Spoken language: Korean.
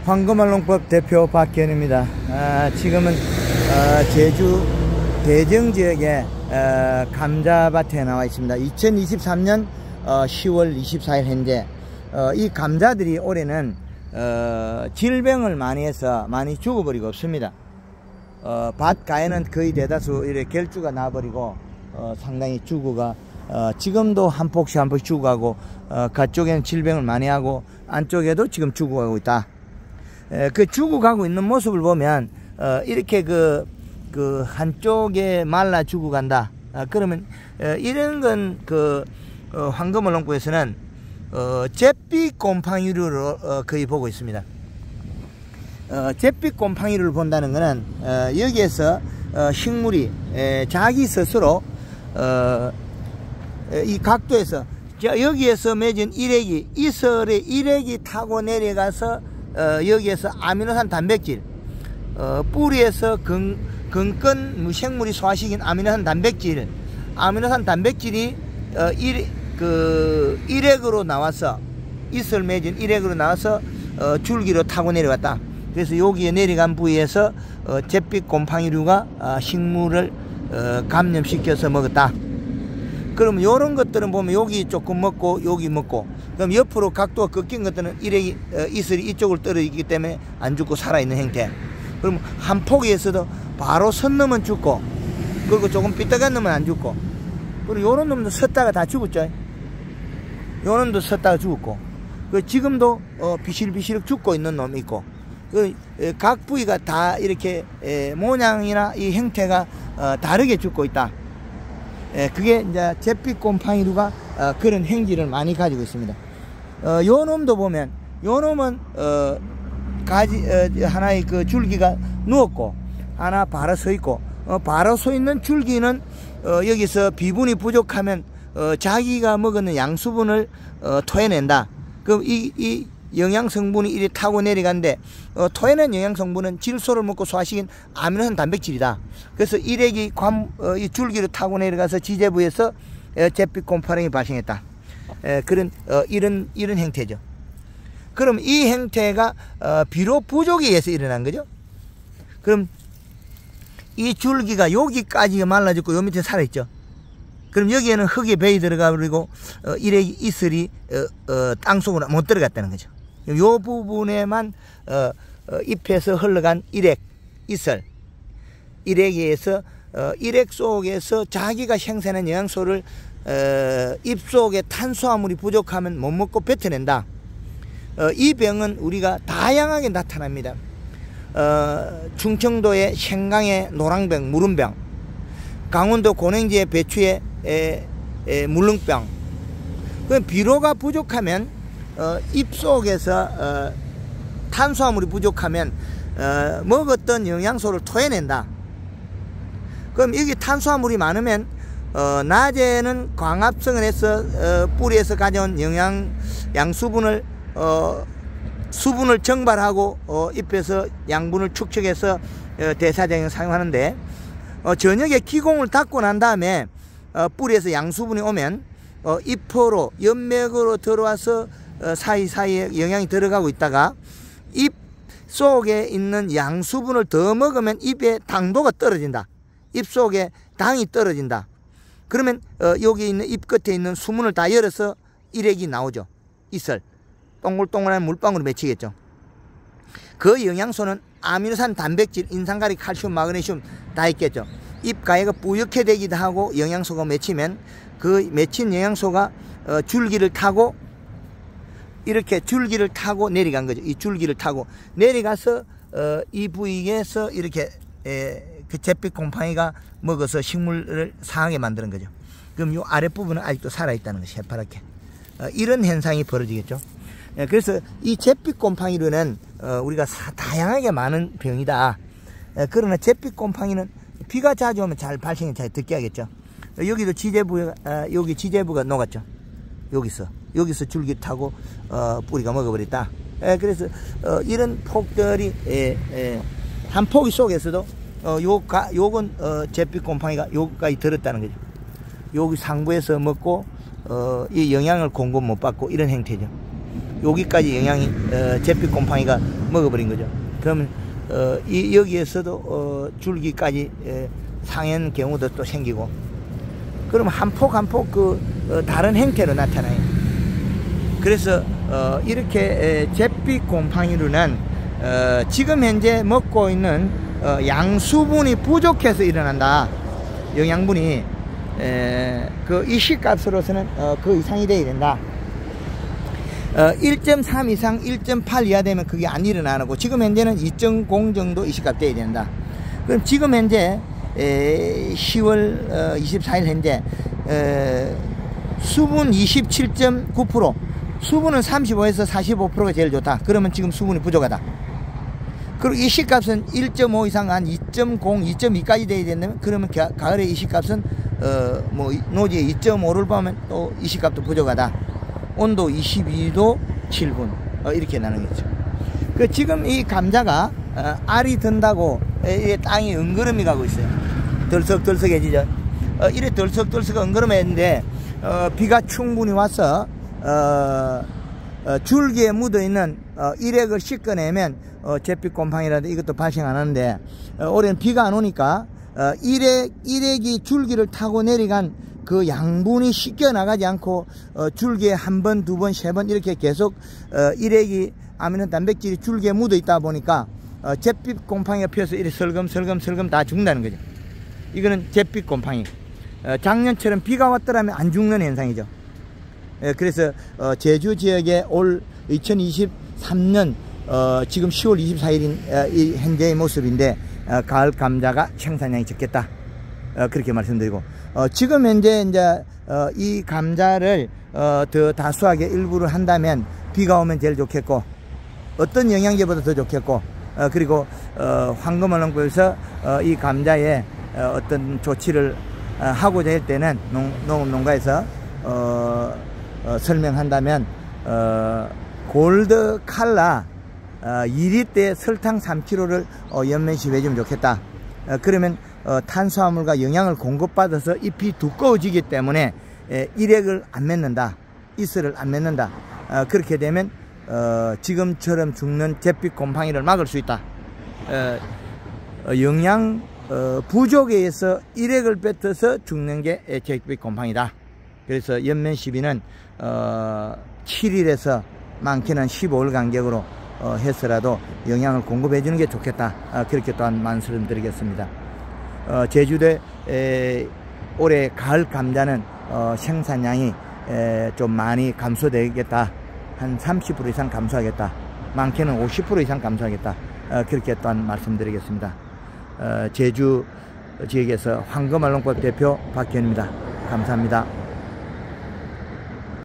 황금알농법 대표 박기현입니다. 지금은 제주 대정 지역에 감자밭에 나와 있습니다. 2023년 10월 24일 현재 이 감자들이 올해는 질병을 많이 해서 많이 죽어버리고 없습니다. 밭가에는 거의 대다수 이렇게 결주가 나버리고 상당히 죽어가 지금도 한 폭씩 한 폭씩 죽어가고 가쪽에는 질병을 많이 하고 안쪽에도 지금 죽어가고 있다. 그 죽어가고 있는 모습을 보면 이렇게 그 한쪽에 말라 죽어간다. 그러면 이런 건 황금알농법에서는 잿빛 곰팡이류로 거의 보고 있습니다. 잿빛 곰팡이를 본다는 것은 여기에서 식물이 자기 스스로 이 각도에서 여기에서 맺은 일액이 이설의 일액이 타고 내려가서 여기에서 아미노산 단백질 뿌리에서 근권 생물이 소화시킨 아미노산 단백질이 일액으로 나와서 이설 맺은 일액으로 나와서 줄기로 타고 내려갔다. 그래서 여기에 내려간 부위에서 잿빛 곰팡이류가 식물을 감염시켜서 먹었다. 그럼 요런 것들은 보면 여기 조금 먹고 여기 먹고, 그럼 옆으로 각도가 꺾인 것들은 일액이 이슬이 이쪽으로 떨어지기 때문에 안 죽고 살아있는 형태. 그럼 한 포기에서도 바로 선 놈은 죽고, 그리고 조금 삐딱한 놈은 안 죽고, 그리고 요런 놈도 섰다가 다 죽었죠. 요런 놈도 섰다가 죽었고, 지금도 비실비실 죽고 있는 놈이 있고, 각 부위가 다 이렇게 모양이나 이 형태가 다르게 죽고 있다. 그게 이제 잿빛 곰팡이류가 그런 행질을 많이 가지고 있습니다. 요 놈도 보면, 요 놈은 하나의 그 줄기가 누웠고 하나 바로 서 있고, 바로 서 있는 줄기는 여기서 비분이 부족하면 자기가 먹는 양수분을 토해낸다. 그럼 이 영양성분이 이리 타고 내려간데, 토해낸 영양성분은 질소를 먹고 소화시킨 아미노산 단백질이다. 그래서 일액이 이 줄기로 타고 내려가서 지제부에서 잿빛 곰팡이가 발생했다. 이런 형태죠. 그럼 이 형태가 비료 부족에 의해서 일어난 거죠. 그럼 이 줄기가 여기까지 말라졌고 요 밑에 살아있죠. 그럼 여기에는 흙이 배이 들어가 버리고 일액이 이슬이 땅속으로 못 들어갔다는 거죠. 요 부분에만 잎에서 흘러간 일액, 이슬, 일액에 의해서 일액 속에서 자기가 생산한 영양소를 잎 속에 탄수화물이 부족하면 못 먹고 뱉어낸다. 이 병은 우리가 다양하게 나타납니다. 충청도의 생강의 노랑병, 무름병, 강원도 고냉지의 배추의 물렁병. 비료가 부족하면 잎 속에서 탄수화물이 부족하면 먹었던 영양소를 토해낸다. 그럼 여기 탄수화물이 많으면 낮에는 광합성을 해서 뿌리에서 가져온 양수분을 수분을 증발하고 잎에서 양분을 축적해서 대사장에 사용하는데, 저녁에 기공을 닫고 난 다음에 뿌리에서 양수분이 오면 잎으로 연맥으로 들어와서 사이사이에 영양이 들어가고 있다가 잎 속에 있는 양수분을 더 먹으면 잎의 당도가 떨어진다. 잎 속에 당이 떨어진다. 그러면 여기 있는 잎 끝에 있는 수문을 다 열어서 일액이 나오죠. 이슬, 동글동글한 물방울이 맺히겠죠. 그 영양소는 아미노산 단백질, 인산가리, 칼슘, 마그네슘 다 있겠죠. 잎 가해가 뿌옇게 되기도 하고, 영양소가 맺히면 그 맺힌 영양소가 줄기를 타고 이렇게 줄기를 타고 내려간 거죠. 이 줄기를 타고 내려가서 이 부위에서 이렇게 그 잿빛 곰팡이가 먹어서 식물을 상하게 만드는 거죠. 그럼 이 아랫부분은 아직도 살아있다는 것이 새파랗게. 이런 현상이 벌어지겠죠. 그래서 이 잿빛 곰팡이류는 우리가 다양하게 많은 병이다. 그러나 잿빛 곰팡이는 비가 자주 오면 잘 발생이 잘 듣게 하겠죠. 여기도 여기 지제부가 녹았죠. 여기서 줄기 타고 뿌리가 먹어버렸다. 그래서 이런 폭들이 한 포기 속에서도 요건 잿빛 곰팡이가 여기까지 들었다는 거죠. 여기 상부에서 먹고 이 영양을 공급 못 받고 이런 형태죠. 여기까지 영양이 잿빛 곰팡이가 먹어버린 거죠. 그러면 여기에서도 줄기까지 상한 경우도 또 생기고, 그러면 한 폭 한 폭 다른 형태로 나타나요. 그래서 이렇게 잿빛 곰팡이로는 지금 현재 먹고 있는 양수분이 부족해서 일어난다. 영양분이 그 이식값으로서는 그 이상이 돼야 된다. 1.3 이상 1.8 이하 되면 그게 안 일어나고, 지금 현재는 2.0 정도 이식값 돼야 된다. 그럼 지금 현재 10월 24일 현재 수분 27.9%, 수분은 35에서 45%가 제일 좋다. 그러면 지금 수분이 부족하다. 그리고 이식값은 1.5 이상 한 2.0, 2.2까지 돼야 된다면, 그러면 가을에 이식값은 뭐 노지에 2.5를 보면 또 이식값도 부족하다. 온도 22도 7분 이렇게 나누겠죠. 그 지금 이 감자가 알이 든다고 땅이 엉거름이 가고 있어요. 덜썩덜썩해지죠. 이래 덜썩덜썩 엉거름했는데 비가 충분히 와서 줄기에 묻어있는 일액을 씻어내면 잿빛 곰팡이라도 이것도 발생 안 하는데, 올해는 비가 안 오니까 일액이 줄기를 타고 내려간 그 양분이 씻겨 나가지 않고 줄기에 한 번, 두 번, 세 번 이렇게 계속 일액이 아미노 단백질이 줄기에 묻어 있다 보니까 잿빛 곰팡이가 피어서 이렇게 설금 다 죽는다는 거죠. 이거는 잿빛 곰팡이. 작년처럼 비가 왔더라면 안 죽는 현상이죠. 그래서 제주 지역에 올 2023년 지금 10월 24일인 현재의 모습인데, 가을 감자가 생산량이 적겠다. 그렇게 말씀드리고, 지금 현재 이제 이 감자를 더 다수하게 일부를 한다면 비가 오면 제일 좋겠고, 어떤 영양제보다 더 좋겠고, 그리고 황금언론국에서 이 감자에 어떤 조치를 하고자 할 때는 농업농가에서 설명한다면 골드 칼라 2리터에 설탕 3kg를 연면시 해주면 좋겠다. 그러면 탄수화물과 영양을 공급받아서 잎이 두꺼워지기 때문에 일액을 안 맺는다, 이슬을 안 맺는다. 그렇게 되면 지금처럼 죽는 잿빛 곰팡이를 막을 수 있다. 영양 부족에 의해서 일액을 뱉어서 죽는 게 잿빛 곰팡이다. 그래서 연면 시비는 7일에서 많게는 15일 간격으로 해서라도 영양을 공급해 주는 게 좋겠다. 그렇게 또한 말씀드리겠습니다. 제주도에 올해 가을 감자는 생산량이 좀 많이 감소되겠다. 한 30% 이상 감소하겠다. 많게는 50% 이상 감소하겠다. 그렇게 또한 말씀드리겠습니다. 제주 지역에서 황금알롱법 대표 박현입니다. 감사합니다.